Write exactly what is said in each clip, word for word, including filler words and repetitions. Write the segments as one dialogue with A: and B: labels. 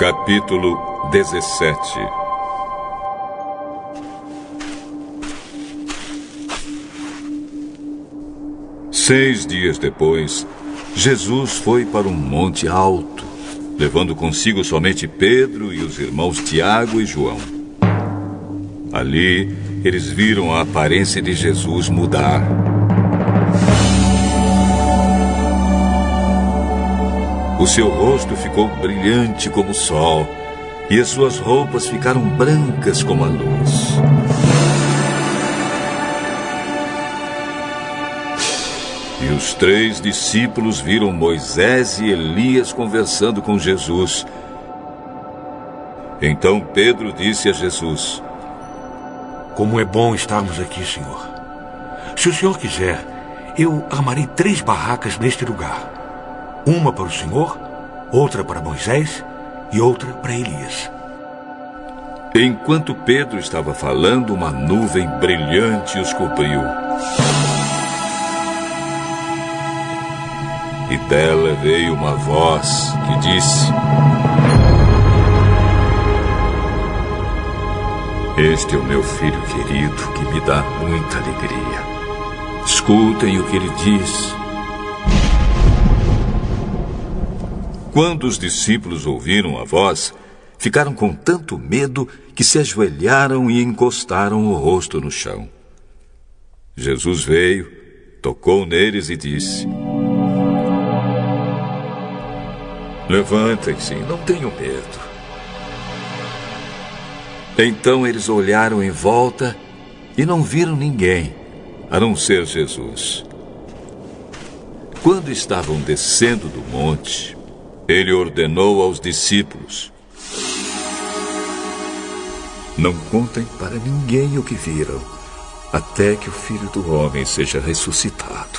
A: Capítulo dezessete. Seis dias depois, Jesus foi para um monte alto, levando consigo somente Pedro e os irmãos Tiago e João. Ali, eles viram a aparência de Jesus mudar. O seu rosto ficou brilhante como o sol, e as suas roupas ficaram brancas como a luz. E os três discípulos viram Moisés e Elias conversando com Jesus. Então Pedro disse a Jesus:
B: Como é bom estarmos aqui, Senhor. Se o Senhor quiser, eu armarei três barracas neste lugar. Uma para o Senhor, outra para Moisés e outra para Elias.
A: Enquanto Pedro estava falando, uma nuvem brilhante os cobriu. E dela veio uma voz que disse: Este é o meu filho querido, que me dá muita alegria. Escutem o que ele diz. Quando os discípulos ouviram a voz, ficaram com tanto medo que se ajoelharam e encostaram o rosto no chão. Jesus veio, tocou neles e disse: Levantem-se, não tenham medo. Então eles olharam em volta e não viram ninguém, a não ser Jesus. Quando estavam descendo do monte, ele ordenou aos discípulos: Não contem para ninguém o que viram, até que o Filho do Homem seja ressuscitado.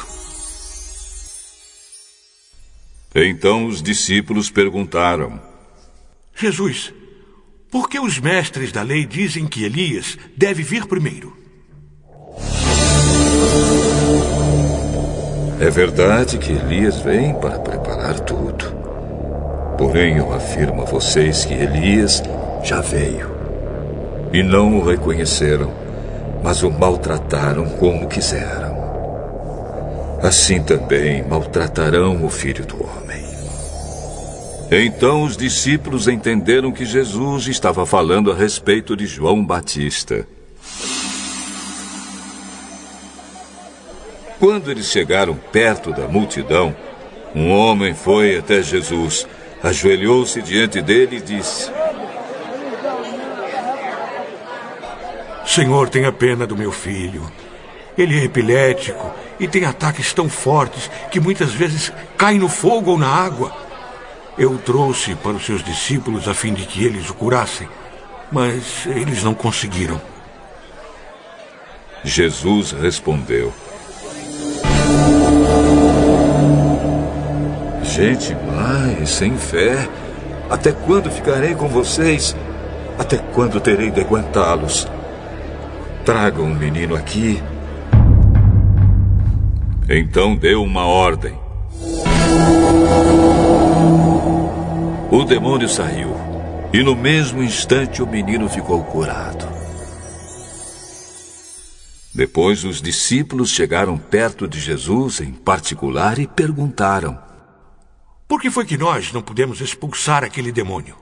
A: Então os discípulos perguntaram:
B: Jesus, por que os mestres da lei dizem que Elias deve vir primeiro?
A: É verdade que Elias vem para preparar tudo. Porém, eu afirmo a vocês que Elias já veio. E não o reconheceram, mas o maltrataram como quiseram. Assim também maltratarão o Filho do Homem. Então os discípulos entenderam que Jesus estava falando a respeito de João Batista. Quando eles chegaram perto da multidão, um homem foi até Jesus, ajoelhou-se diante dele e disse:
B: Senhor, tenha pena do meu filho. Ele é epilético e tem ataques tão fortes que muitas vezes cai no fogo ou na água. Eu o trouxe para os seus discípulos a fim de que eles o curassem, mas eles não conseguiram.
A: Jesus respondeu: Gente má e sem fé, até quando ficarei com vocês? Até quando terei de aguentá-los? Tragam o menino aqui. Então deu uma ordem. O demônio saiu, e no mesmo instante o menino ficou curado. Depois os discípulos chegaram perto de Jesus em particular e perguntaram:
B: Por que foi que nós não pudemos expulsar aquele demônio?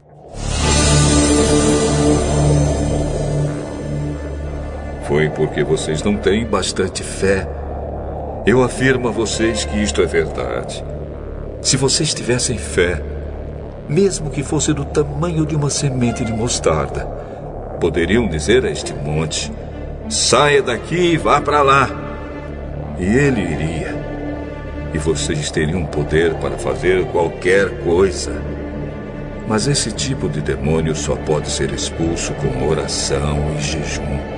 A: Foi porque vocês não têm bastante fé. Eu afirmo a vocês que isto é verdade. Se vocês tivessem fé, mesmo que fosse do tamanho de uma semente de mostarda, poderiam dizer a este monte: Saia daqui e vá para lá. E ele iria. E vocês teriam poder para fazer qualquer coisa. Mas esse tipo de demônio só pode ser expulso com oração e jejum.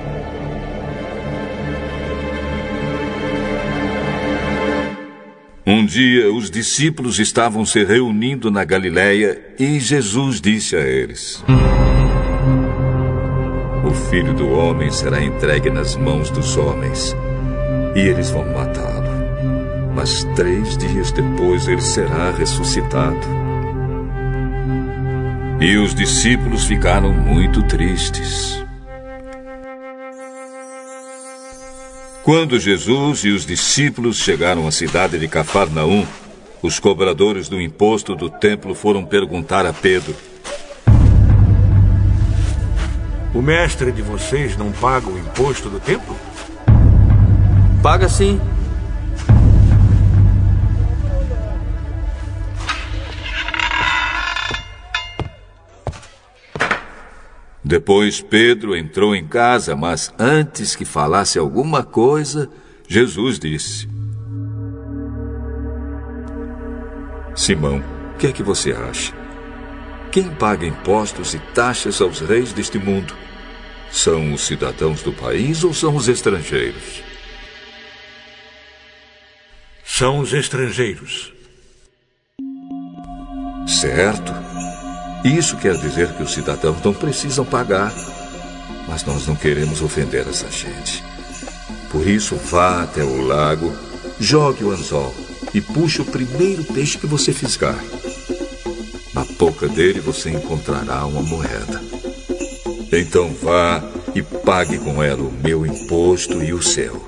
A: Um dia, os discípulos estavam se reunindo na Galileia e Jesus disse a eles: O Filho do Homem será entregue nas mãos dos homens, e eles vão matá-lo. Mas três dias depois ele será ressuscitado. E os discípulos ficaram muito tristes. Quando Jesus e os discípulos chegaram à cidade de Cafarnaum, os cobradores do imposto do templo foram perguntar a Pedro:
B: O mestre de vocês não paga o imposto do templo?
C: Paga sim.
A: Depois Pedro entrou em casa, mas antes que falasse alguma coisa, Jesus disse: Simão, o que é que você acha? Quem paga impostos e taxas aos reis deste mundo? São os cidadãos do país ou são os estrangeiros?
B: São os estrangeiros.
A: Certo. Isso quer dizer que os cidadãos não precisam pagar. Mas nós não queremos ofender essa gente. Por isso, vá até o lago, jogue o anzol e puxe o primeiro peixe que você fisgar. Na boca dele você encontrará uma moeda. Então vá e pague com ela o meu imposto e o seu.